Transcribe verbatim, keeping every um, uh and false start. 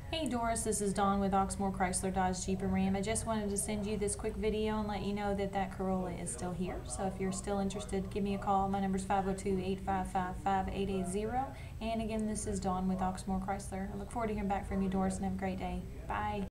Hey Doris, this is Dawn with Oxmoor Chrysler Dodge Jeep and Ram. I just wanted to send you this quick video and let you know that that Corolla is still here. So if you're still interested, give me a call. My number is five oh two, eight five five, five eight eight zero. And again, this is Dawn with Oxmoor Chrysler. I look forward to hearing back from you, Doris, and have a great day. Bye.